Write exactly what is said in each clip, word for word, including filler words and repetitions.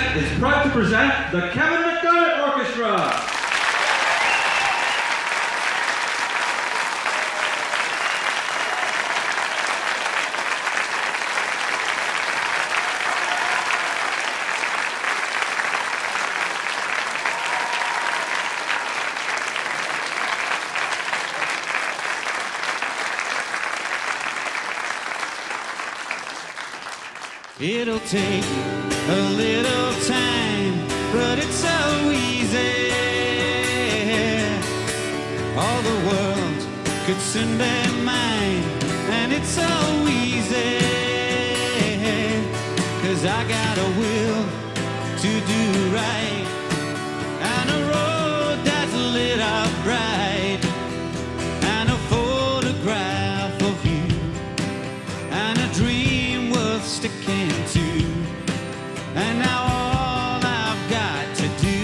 Band is proud to present the Kevin McDonald Orchestra. It'll take a little time, but it's so easy. All the world could soon be mine, and it's so easy. 'Cause I got a will to do right, and a road that's lit up bright, and a photograph of you, and a dream worth sticking to. And now all I've got to do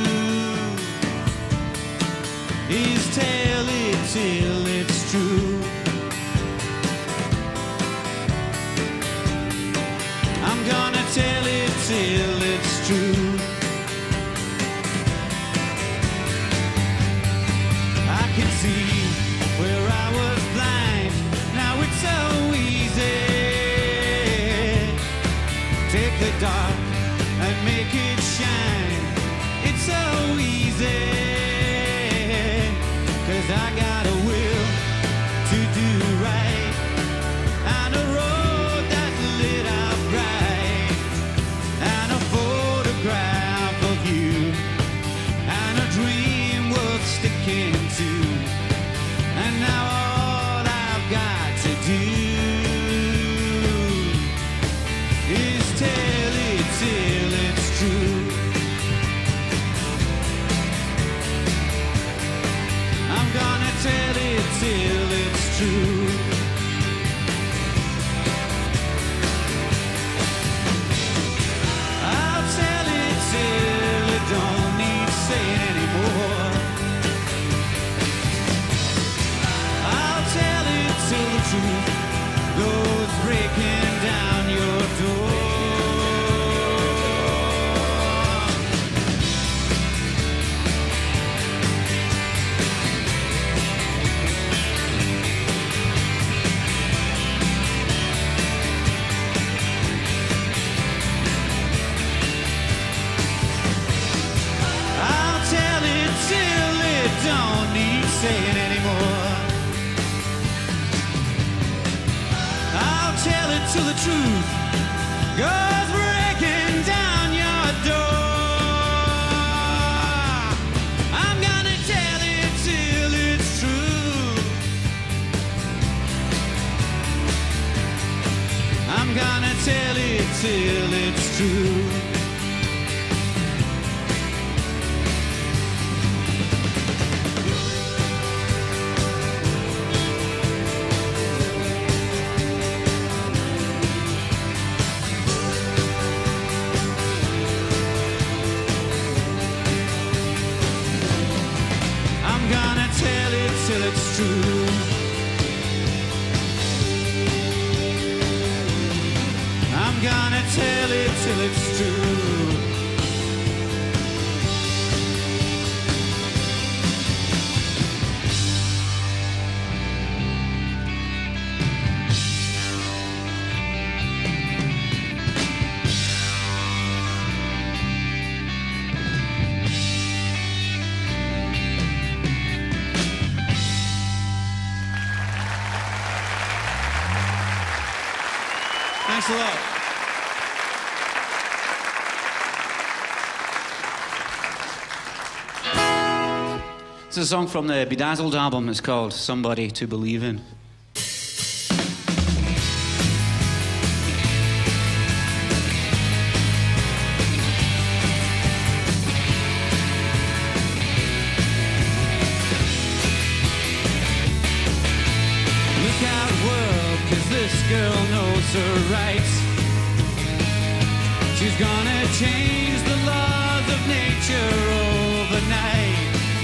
is tell it till it's true. I'm gonna tell it till it's true. I can see where I was blind, now it's so easy. Take the dark and make it shine. It's so easy. 'Cause I got a will to do right, and a road that's lit up bright, and a photograph of you, and a dream worth sticking to. And now all I've got to do is tell it till it's true. I'm gonna tell it till it's true. I'll tell it till it don't need saying anymore. I'll tell it till the truth goes breaking down your door. I'll tell it till it don't need saying anymore. I'll tell it till the truth goes breaking down your door. I'm gonna tell it till it's true. I'm gonna tell it till it's true. I'm gonna tell it till it's true. I'm gonna tell it till it's true. Thanks a lot. It's a song from the Bedazzled album. It's called Somebody to Believe In. Look out, world, 'cause this girl knows her rights. She's gonna change the laws of nature overnight.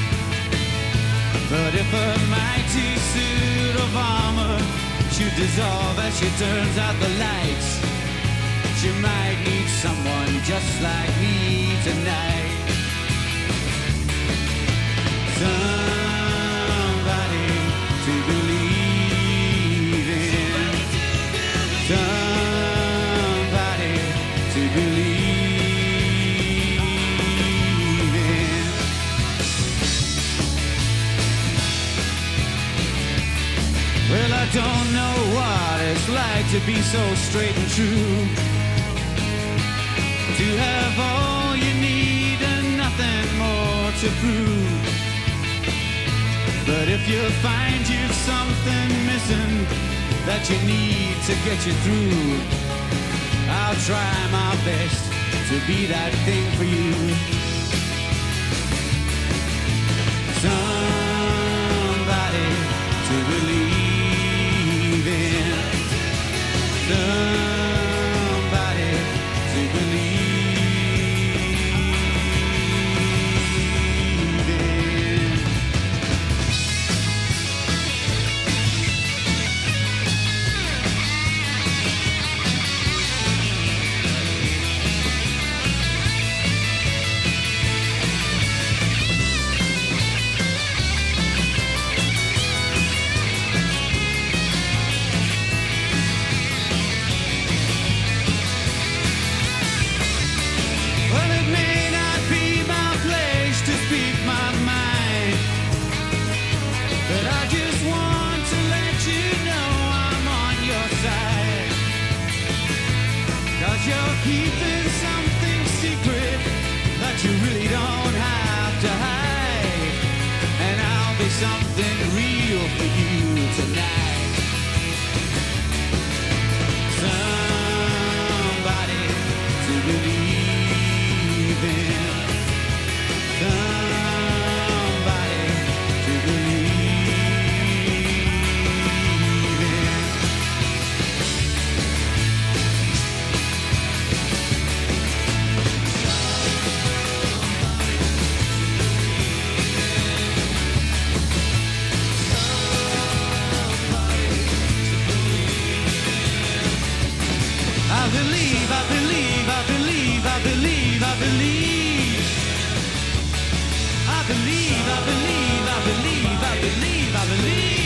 But if a mighty suit of armor should dissolve as she turns out the lights, that you might need someone just like me tonight. Somebody to believe in. Somebody to believe in. Well, I don't know what it's like to be so straight and true, to have all you need and nothing more to prove. But if you find you've something missing that you need to get you through, I'll try my best to be that thing for you. Somebody to believe in. Somebody to believe keeping something secret that you really don't have to hide. And I'll be something real for you tonight. Somebody to believe in. Somebody to believe in. I believe, I believe, I believe, I believe, I believe. I believe, I believe, I believe, I believe, I believe.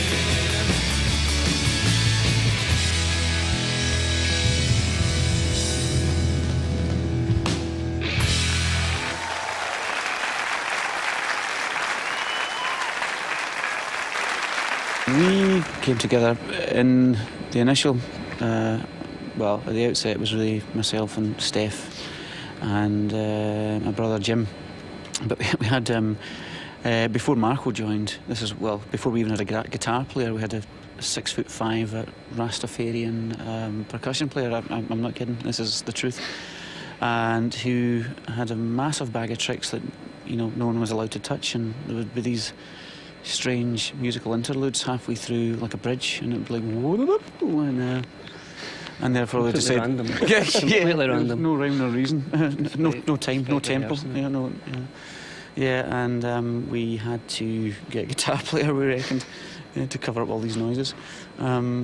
We came together in the initial uh, well, at the outset it was really myself and Steph and uh, my brother Jim. But we, we had, um, uh, before Marco joined, this is, well, before we even had a guitar player, we had a six foot five uh, Rastafarian um, percussion player. I, I'm not kidding, this is the truth. And who had a massive bag of tricks that, you know, no one was allowed to touch, and there would be these strange musical interludes halfway through, like a bridge, and it would be like, whoop, and, uh, and therefore they decided, random. yeah, Completely yeah, random. no rhyme, no reason, no no time, no Very tempo, rehearsal. yeah, no, yeah, yeah, and um, we had to get a guitar player, we reckoned, uh, to cover up all these noises. Um,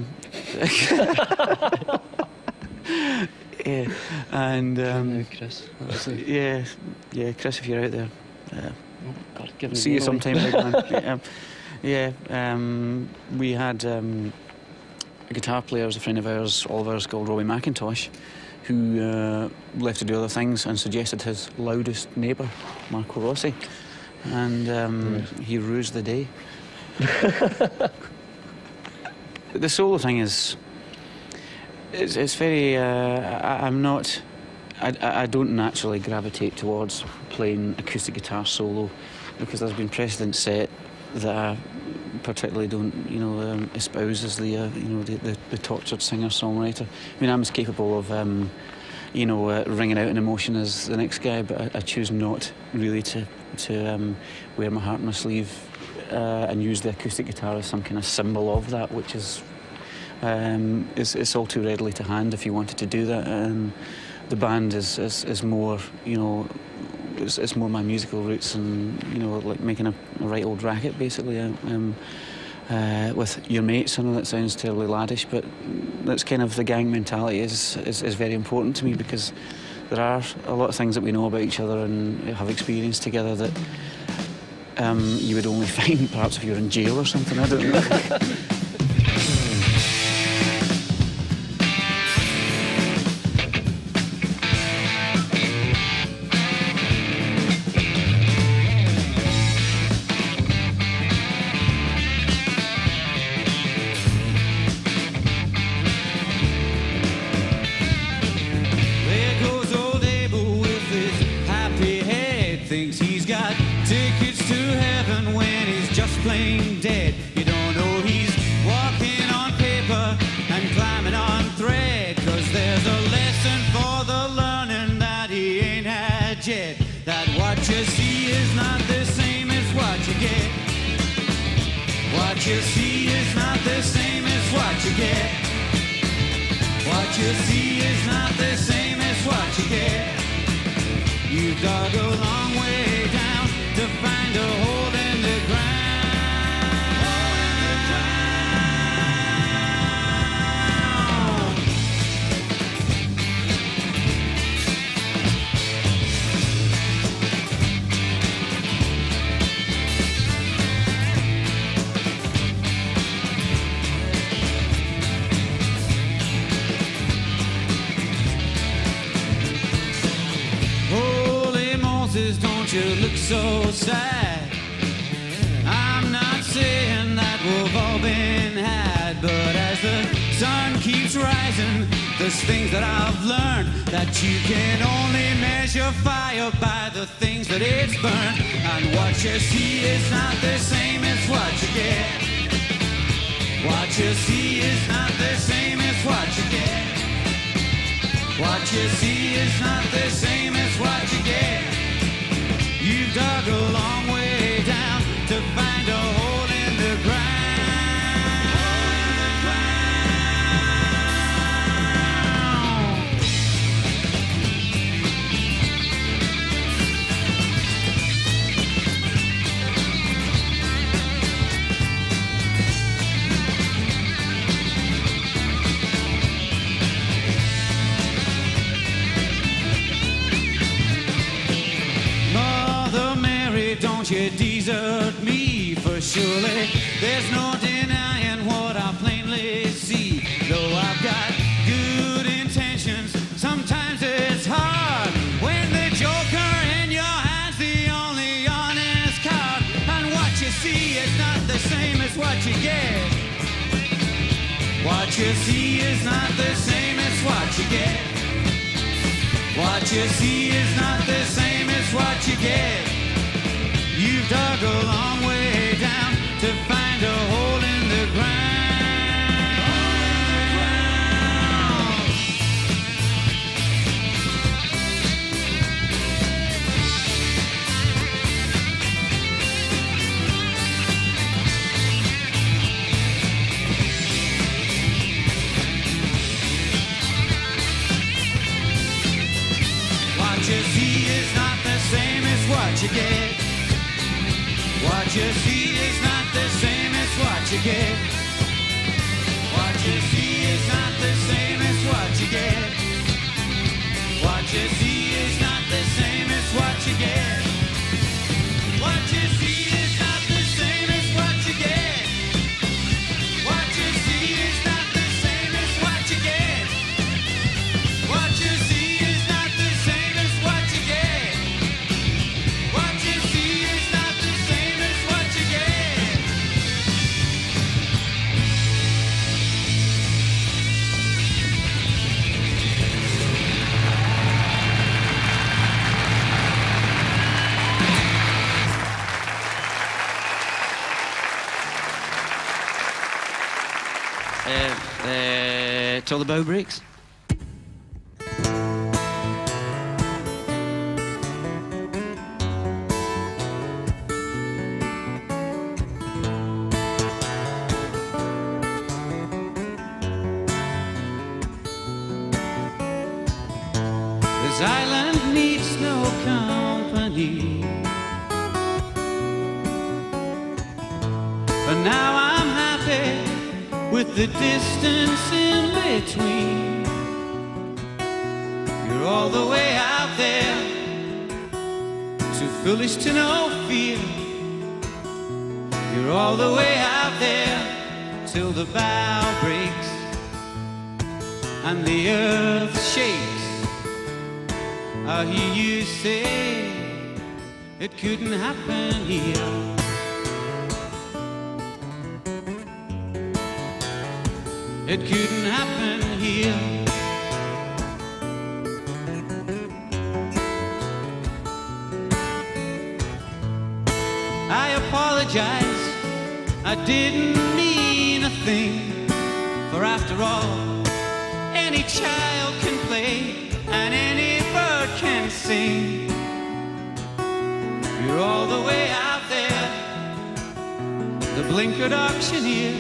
yeah, and um, Chris. yeah, yeah, Chris, if you're out there, uh, Oh, God, give me see you the name. sometime, big man. Yeah, yeah, um, we had um, a guitar player, was a friend of ours, all of ours, called Robbie McIntosh, who uh, left to do other things and suggested his loudest neighbour, Marco Rossi, and um, Yes. he rues the day. The solo thing is, it's, it's very, uh, I, I'm not, I, I don't naturally gravitate towards playing acoustic guitar solo, because there's been precedent set that I particularly don't, you know, um, espouse as the, uh, you know, the, the, the tortured singer-songwriter. I mean, I'm as capable of, um, you know, uh, ringing out an emotion as the next guy, but I, I choose not really to, to um, wear my heart on my sleeve uh, and use the acoustic guitar as some kind of symbol of that, which is, um, is, it's all too readily to hand if you wanted to do that. And the band is, is, is more, you know, it's, it's more my musical roots, and, you know, like making a, a right old racket, basically. Um, uh, with your mates. I know that sounds terribly laddish, but that's kind of the gang mentality is, is, is very important to me, because there are a lot of things that we know about each other and have experienced together that um, you would only find perhaps if you were in jail or something. I don't know. Thinks he's got tickets to heaven when he's just plain dead. You don't know he's walking on paper and climbing on thread, 'cause there's a lesson for the learning that he ain't had yet. That what you see is not the same as what you get. What you see is not the same as what you get. What you see is not the same as what you get. You've dug a long way down to find a hole in the ground. Hole in the Don't you look so sad? I'm not saying that we've all been had, but as the sun keeps rising, there's things that I've learned, that you can only measure fire by the things that it's burned. And what you see is not the same as what you get. What you see is not the same as what you get. What you see is not the same as what you get. You've dug a long way down to find a hole in the ground. Don't you desert me, for surely there's no denying what I plainly see. Though I've got good intentions, sometimes it's hard when the joker in your hand's the only honest card. And what you see is not the same as what you get. What you see is not the same as what you get. What you see is not the same as what you get. You've dug a long way down to find a hole in the ground. What you see is not the same as what you get. What you see is not the same as what you get. What you see is not the same as what you get. What you see is not the same as what you get. What you see is not the same as what you get. What you see is not the same as what you get. What you see is not the same as what you get. What you see is not the same as what you get. Uh, uh, till the bow breaks. This island needs no company, but now I'm happy. with the distance in between. You're all the way out there, too foolish to know fear. You're all the way out there till the bow breaks and the earth shakes. I hear you say it couldn't happen here. It couldn't happen here. I apologize, I didn't mean a thing. For after all, any child can play and any bird can sing. You're all the way out there, the blinkered auctioneer.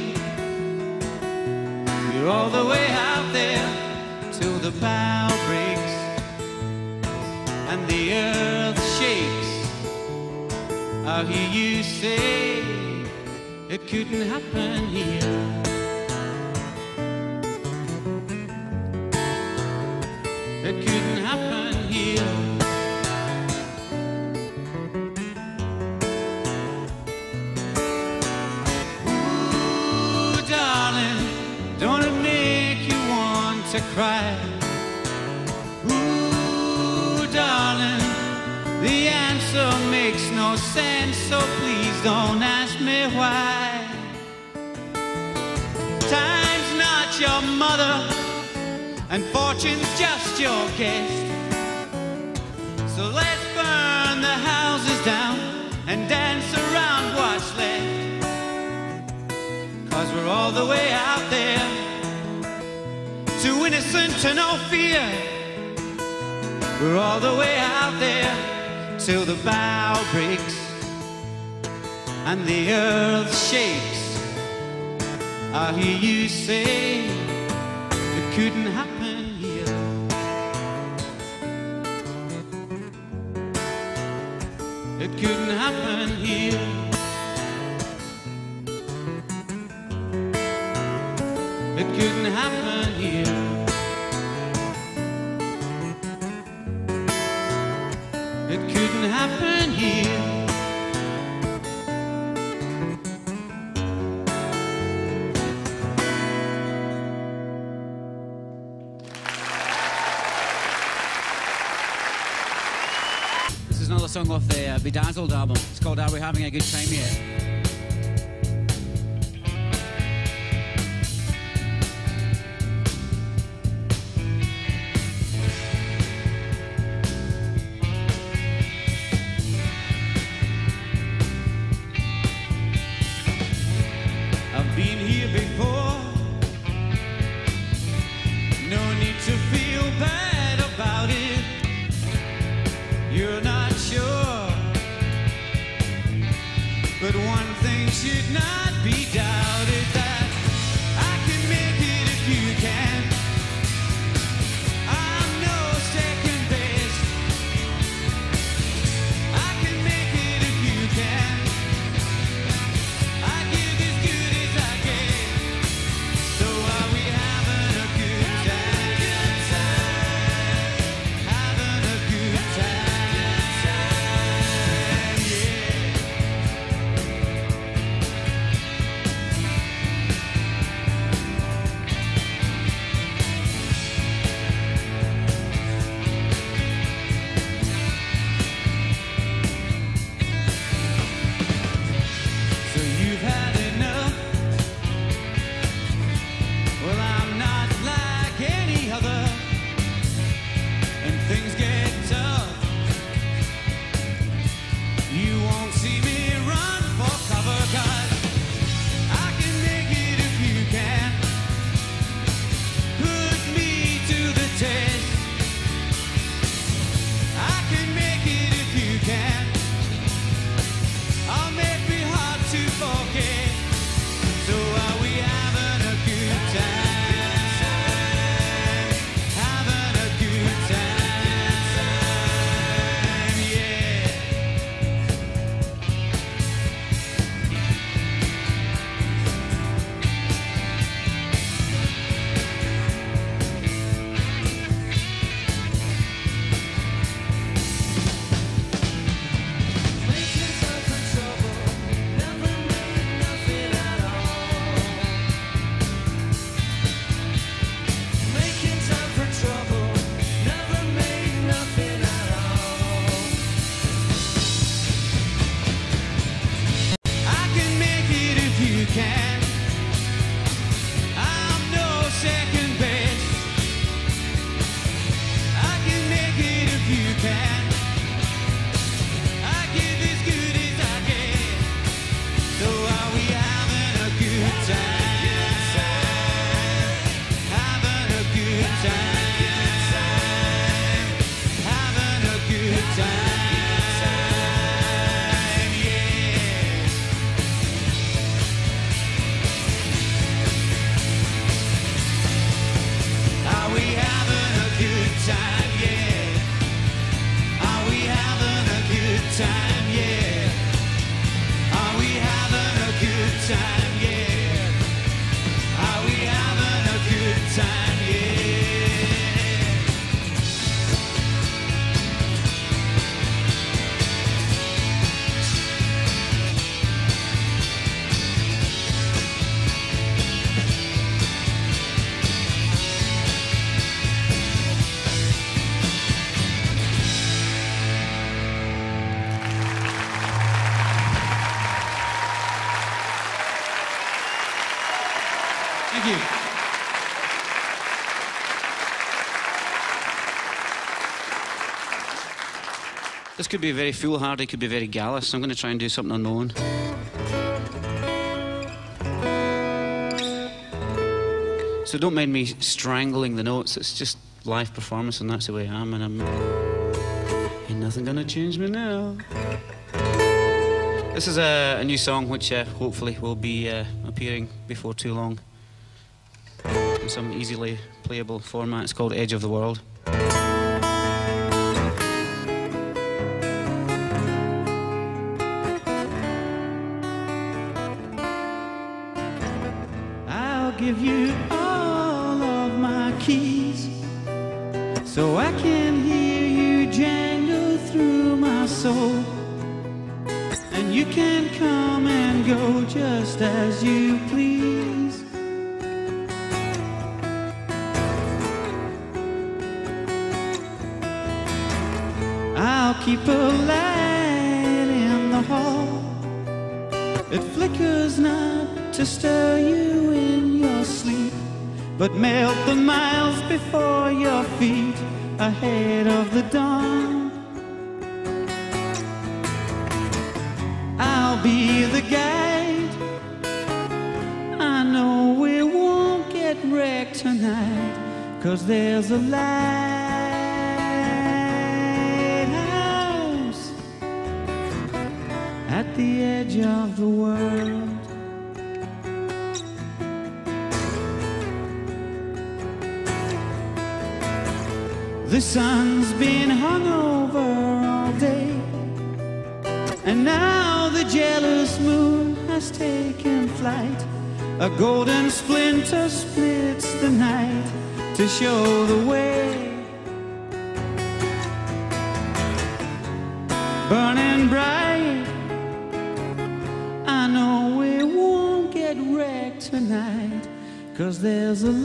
You're all the way out there till the bow breaks and the earth shakes. I hear you say it couldn't happen here. It couldn't happen here. Ooh, darling, don't it make you want to cry? Ooh, darling, the answer makes no sense, so please don't ask me why. Time's not your mother, and fortune's just your guest. So let's burn the houses down and dance around what's left. 'Cause we're all the way out there, too innocent to know fear. We're all the way out there till the bow breaks and the earth shakes. I hear you say it couldn't happen here. It couldn't happen here. It couldn't happen here. It couldn't happen here. This is another song off the uh, Bedazzled album. It's called Are We Having a Good Time Yet? I've been here before, no need to feel bad about it. You're not sure, but one This could be very foolhardy, could be very gallus. I'm going to try and do something unknown. So don't mind me strangling the notes. It's just live performance, and that's the way I am. And I'm ain't nothing gonna change me now. This is a, a new song which uh, hopefully will be uh, appearing before too long in some easily playable format. It's called Edge of the World. I'll give you all of my keys so I can hear you jangle through my soul. And you can come and go just as you please. I'll keep a light in the hall. It flickers not to stir you in your sleep, but melt the miles before your feet ahead of the dawn. I'll be the guide. I know we won't get wrecked tonight, 'cause there's a lighthouse at the edge of the world. The sun's been hung over all day, and now the jealous moon has taken flight. A golden splinter splits the night to show the way. Burning bright, I know we won't get wrecked tonight, 'cause there's a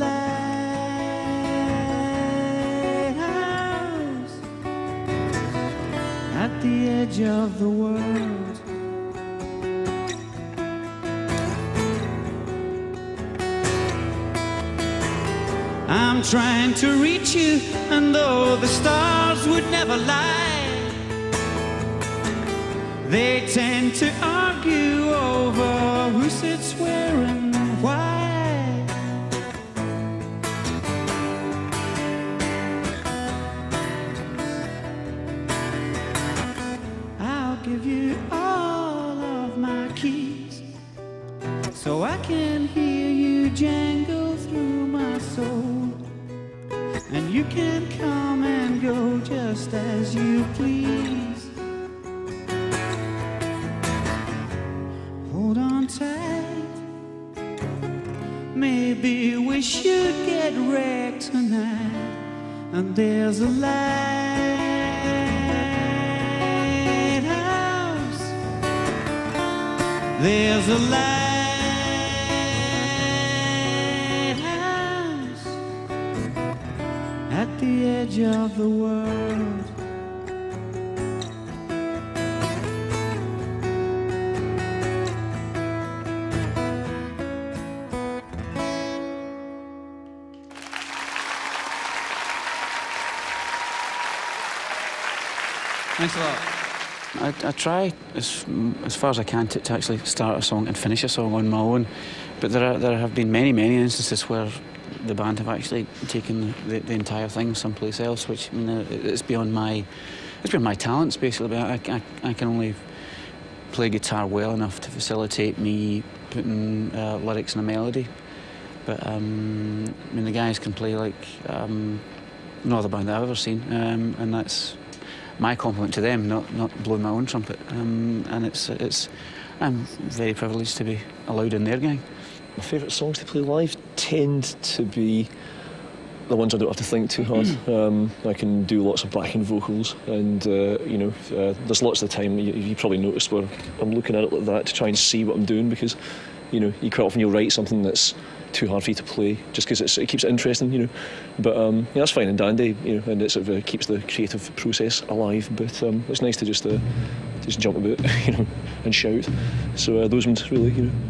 lighthouse at the edge of the world. I'm trying to reach you, and though the stars would never lie, they tend to argue over who sits where and why. I'll give you all of my keys so I can hear you jangle through my soul. And you can come and go just as you please. Hold on tight. Maybe we should get wrecked tonight. And there's a lighthouse. There's a lighthouse at the edge of the world. Thanks a lot. I, I try as, as far as I can to, to actually start a song and finish a song on my own, but there are, there have been many, many instances where the band have actually taken the, the entire thing someplace else, which, I mean, it's beyond my, it's beyond my talents, basically. But I, I, I can only play guitar well enough to facilitate me putting uh, lyrics in a melody. But um, I mean, the guys can play like um, no other band I've ever seen, um, and that's my compliment to them, not not blowing my own trumpet. Um, and it's it's I'm very privileged to be allowed in their gang. My favourite songs to play live tend to be the ones I don't have to think too hard. um, I can do lots of backing vocals, and uh, you know, uh, there's lots of the time you, you probably noticed where I'm looking at it like that to try and see what I'm doing, because you know, you quite often you'll write something that's too hard for you to play just because it keeps it interesting, you know. But um, yeah, that's fine and dandy, you know, and it sort of uh, keeps the creative process alive. But um, it's nice to just uh, just jump about, you know, and shout. So uh, those ones really, you know.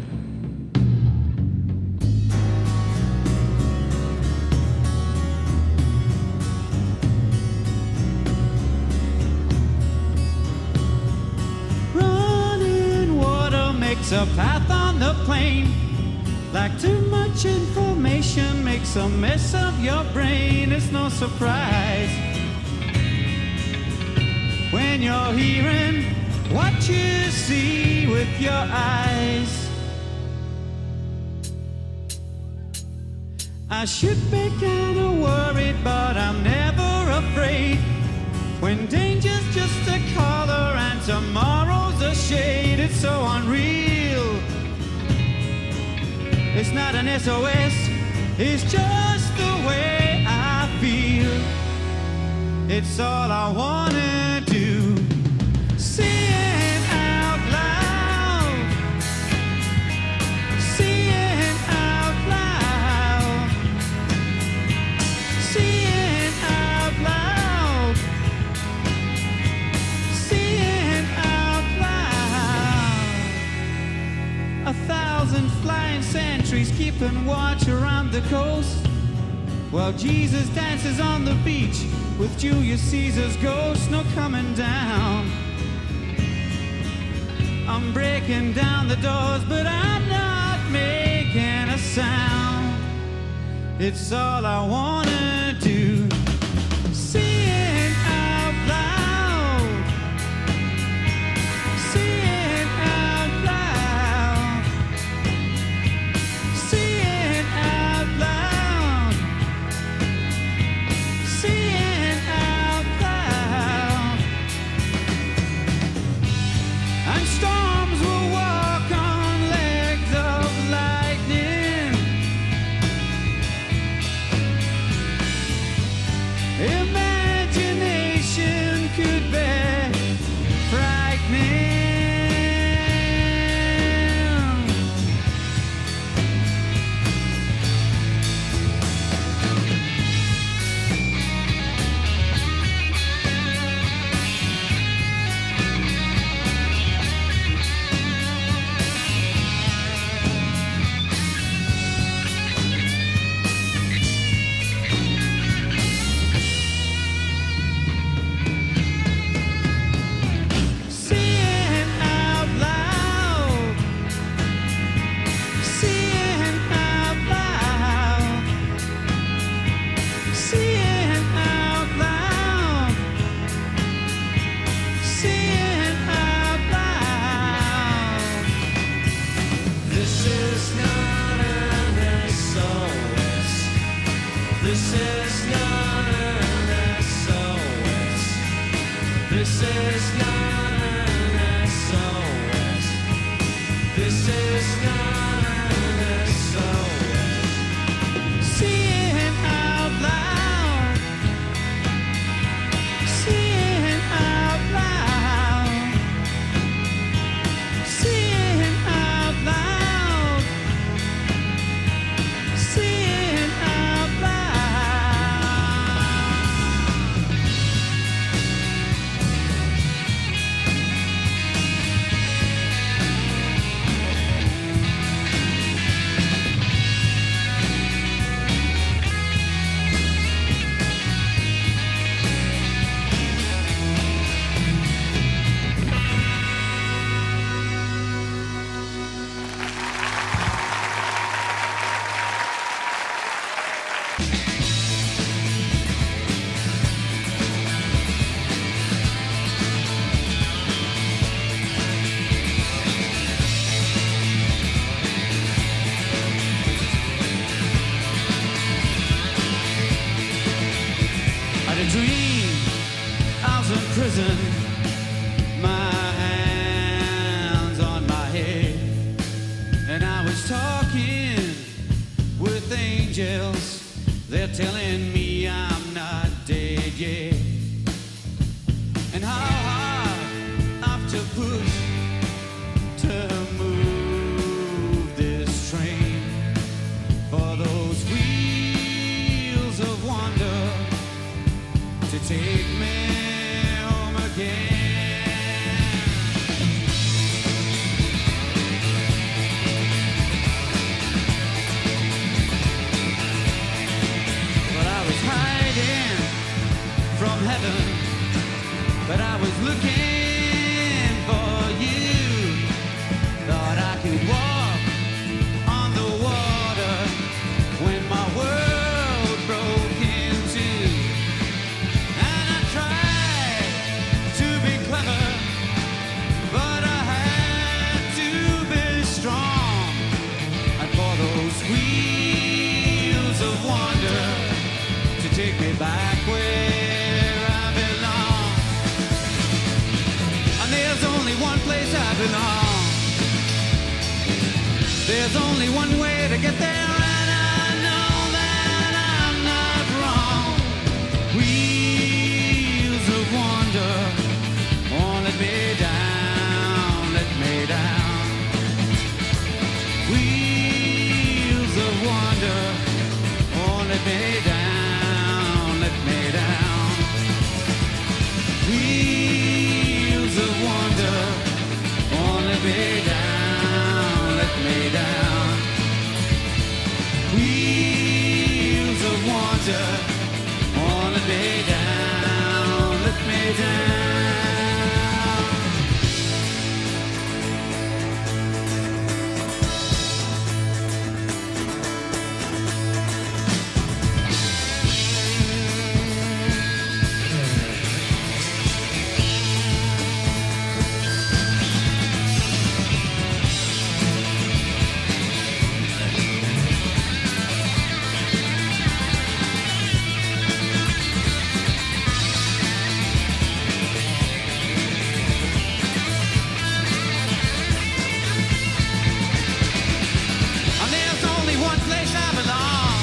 a path on the plane. Like too much information makes a mess of your brain. It's no surprise when you're hearing what you see with your eyes. I should be kinda worried, but I'm never afraid. When danger's just a color and tomorrow's a shade, it's so unreal. It's not an S O S, it's just the way I feel. It's all I wanna do. See it out loud. See it out loud. See it out loud. See it out loud. A thousand flying sentries keeping watch around the coast, while Jesus dances on the beach with Julius Caesar's ghost. No coming down. I'm breaking down the doors, but I'm not making a sound. It's all I wanna do. See it out loud. See it out loud. See it out loud. See it out loud. And storms will walk on legs of lightning. Imagination could be frightening. See it out loud. See it out loud. See it out loud. See it out loud. This is not an S O S. This is not an S O S. This is not an S O S. This is not an S O S. See it out loud. See it out loud. See it out loud. See it out loud. I had a dream I was in prison, my hands on my head, and I was talking with angels. They're telling me I'm not dead yet, and how hard I have to push to move this train for those wheels of wonder to take me home again. But I was hiding from heaven, but I was looking for you. Thought I could There's only one way to get there, and I know that I'm not wrong. Wheels of wonder, oh, let me down, let me down. Wheels of wonder, oh, let me down, let me down. Wheels of wonder, oh, let me down, let me down. Wheels of wonder, oh, let me down, let me down. And there's only one place I belong.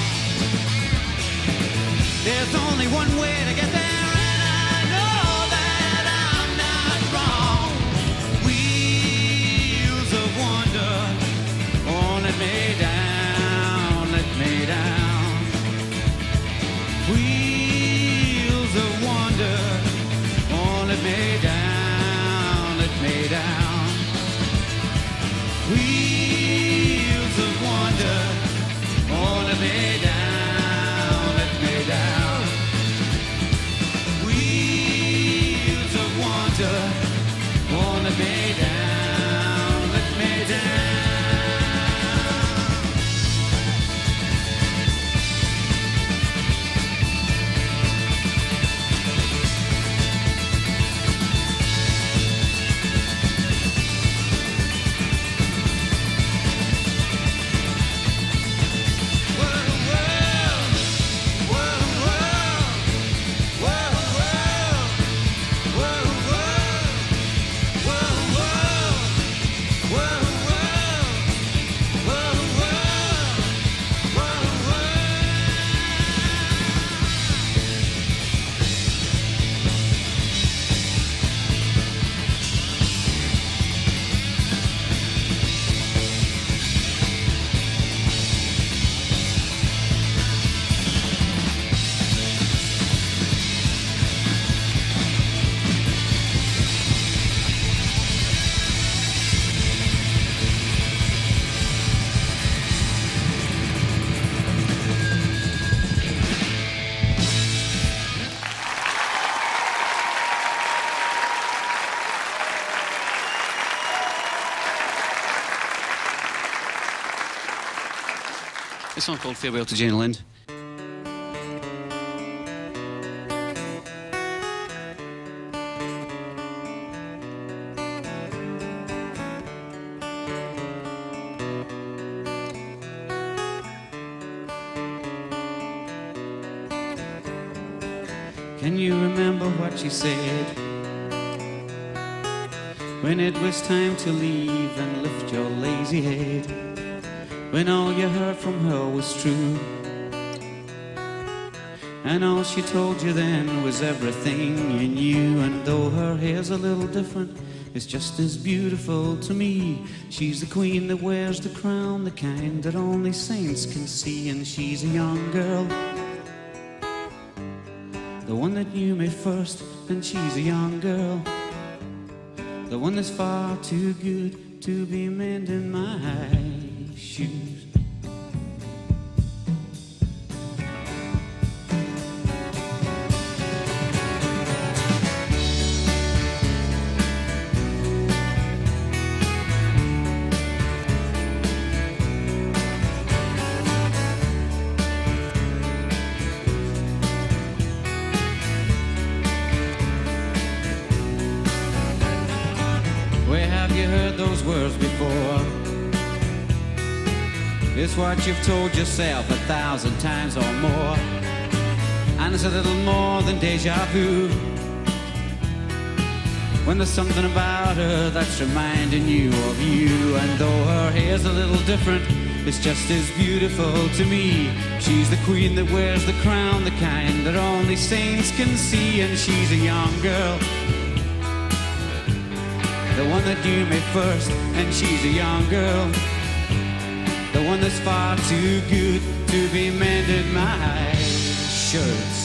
There's only one way to get there, and I know that I'm not wrong. Wheels of wonder, oh, let me down, let me down. Wheels of wonder, oh, let me down, let me down. Wheels of wonder, oh, let me down, let me down. Wheels of wonder, oh, let me down, let me down. This song called Farewell to Jane Lind. Can you remember what she said when it was time to leave and lift your lazy head? When all you heard from her was true, and all she told you then was everything you knew. And though her hair's a little different, it's just as beautiful to me. She's the queen that wears the crown, the kind that only saints can see. And she's a young girl, the one that knew me first. And she's a young girl, the one that's far too good to be mending my shoes. Where have you heard those words before? It's what you've told yourself a thousand times or more, and it's a little more than deja vu. when there's something about her that's reminding you of you. And though her hair's a little different, it's just as beautiful to me. She's the queen that wears the crown, the kind that only saints can see. And she's a young girl, the one that knew me first. And she's a young girl, the one that's far too good to be mending my shirts.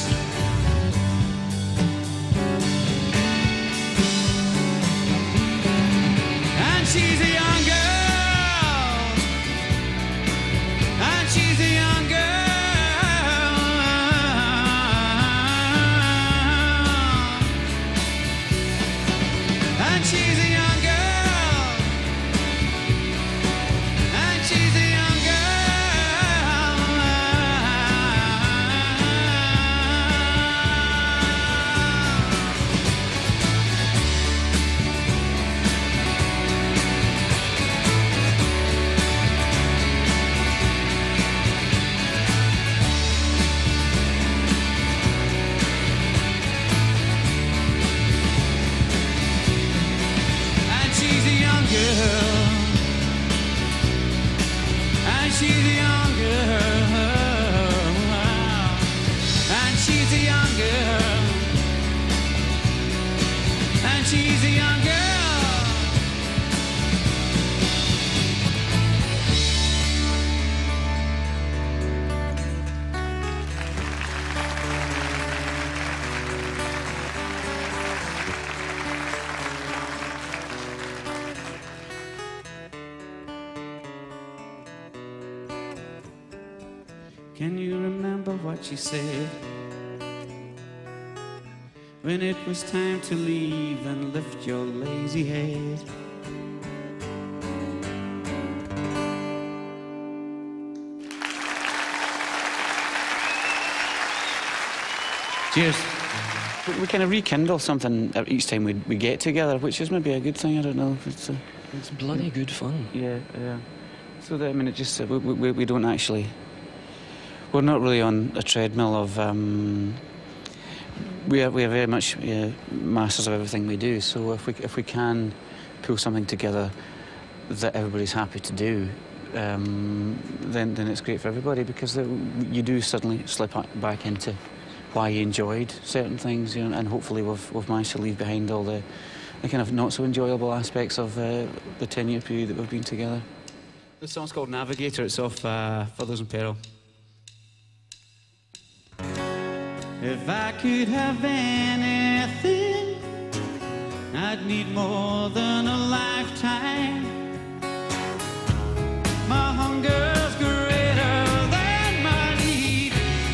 And she's a young girl, and she's a young girl, and she's a young girl, and she's a young girl. And she's a young girl, and she's a young girl, and she's a young girl, and she's a young girl. Can you remember what she said when it was time to leave and lift your lazy head? Cheers. We, we kind of rekindle something each time we, we get together, which is maybe a good thing. I don't know if it's a, It's bloody good fun. yeah, yeah. So that, I mean, it just uh, we, we we don't actually. We're not really on a treadmill of. Um, we are we are very much uh, masters of everything we do. So if we if we can pull something together that everybody's happy to do, um, then then it's great for everybody, because the, you do suddenly slip back into why you enjoyed certain things, you know, and hopefully we've we've managed to leave behind all the, the kind of not so enjoyable aspects of uh, the ten-year period that we've been together. The song's called Navigator. It's off uh, Feathers in Peril. If I could have anything, I'd need more than a lifetime. My hunger's greater than my need.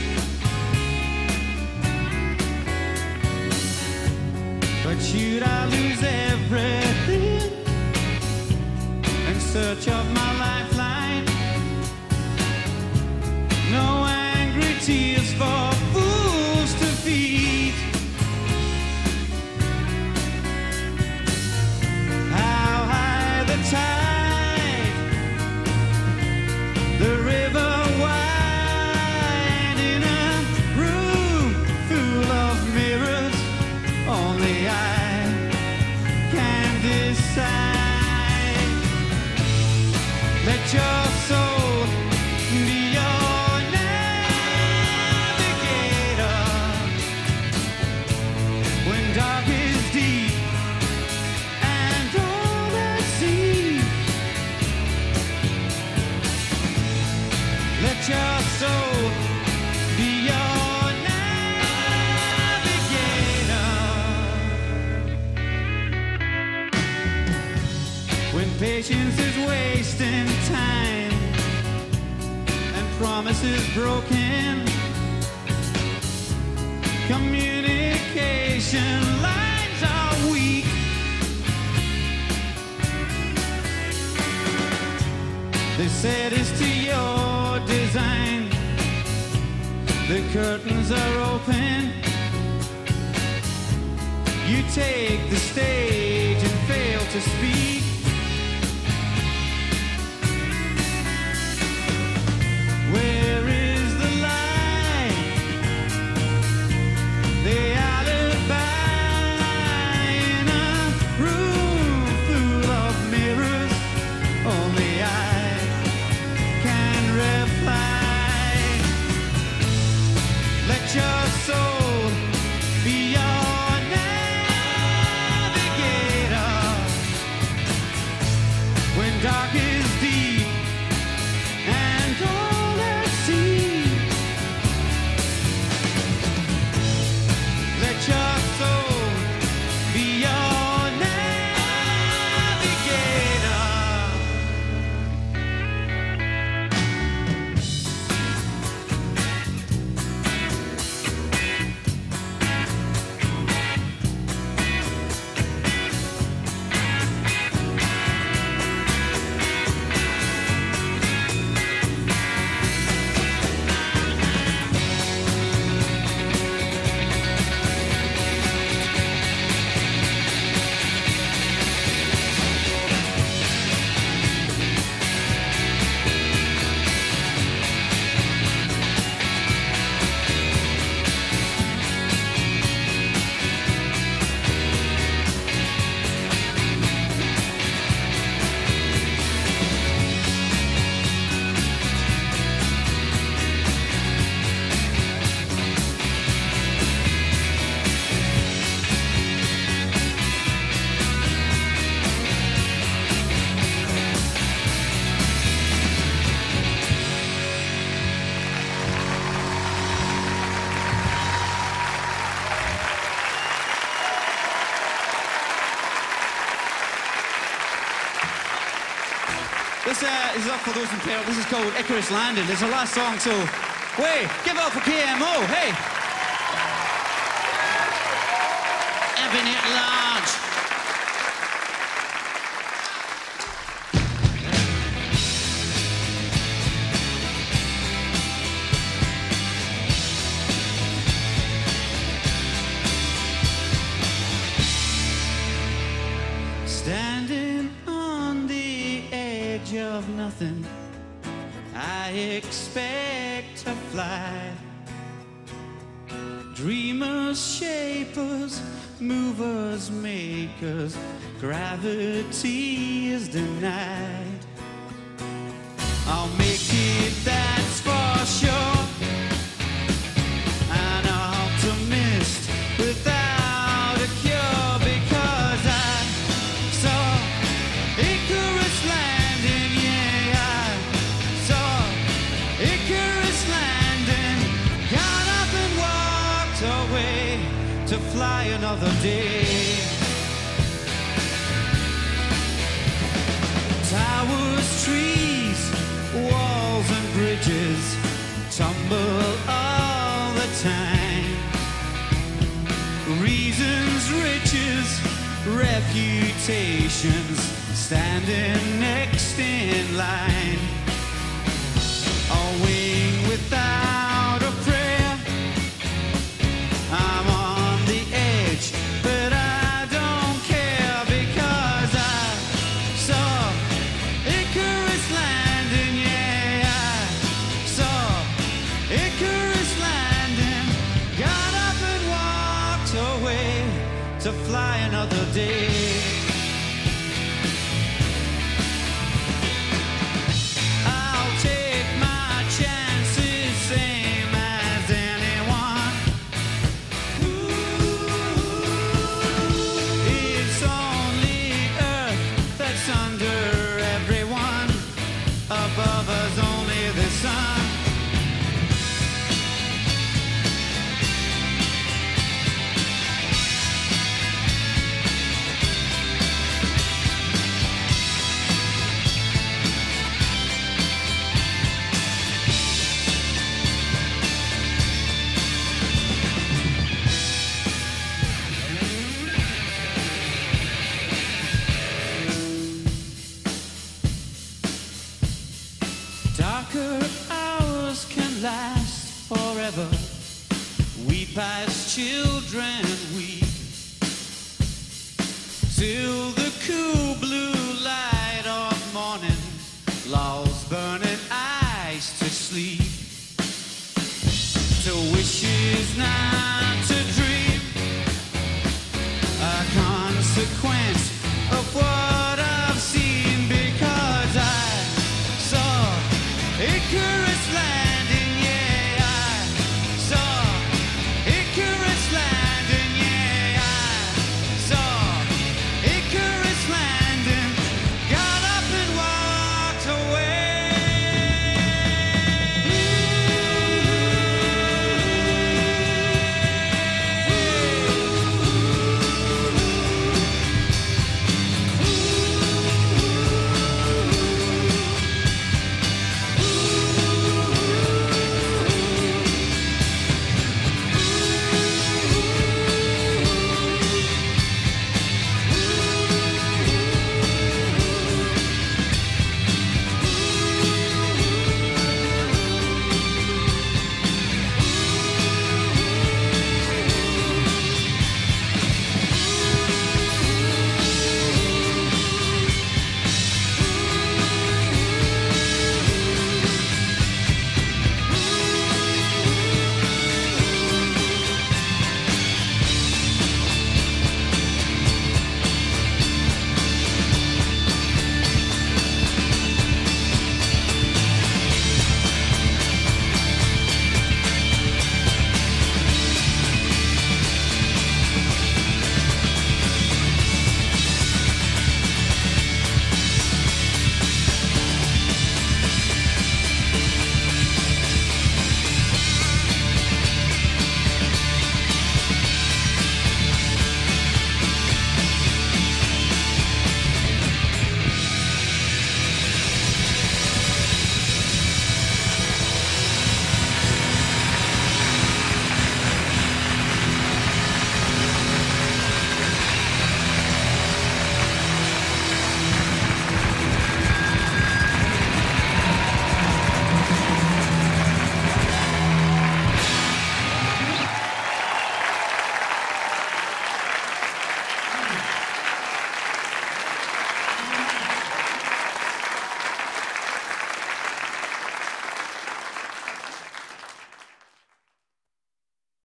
But should I lose everything in search of my lifeline? No angry tears for fools to feed. How high the tide, the river wide, in a room full of mirrors, only I can decide. Let your soul be your navigator when dark is deep and all at sea. Let your soul be your navigator when patience is wasting time and promises broken. Communication lines are weak. They said it's to your design. The curtains are open. You take the stage and fail to speak. Where is the light? The alibi in a This uh, is up for those in peril. This is called Icarus Landing. It's our last song, so wait, give it up for K M O. Hey. Infinite Large. Standing on the edge of nothing, I expect to fly. Dreamers, shapers, movers, makers, gravity is denied. I'll make it, that's for sure. An optimist without a cure, because I saw Icarus landing, yeah, I saw Icarus landing, got up and walked away to fly another day. Towers, trees, walls and bridges tumble all the time. Reasons, riches, reputations standing next in line. A wing without a prayer, I'm on the edge, but I don't care, because I saw Icarus landing, yeah, I saw Icarus landing, got up and walked away to fly another day. I'll take my chances, same as anyone. It's only Earth that's under everyone. Above us only the sun. Darker hours can last forever. We pass children weak, till the cool blue light of morning lulls burning eyes to sleep. To wish is not to dream, a consequence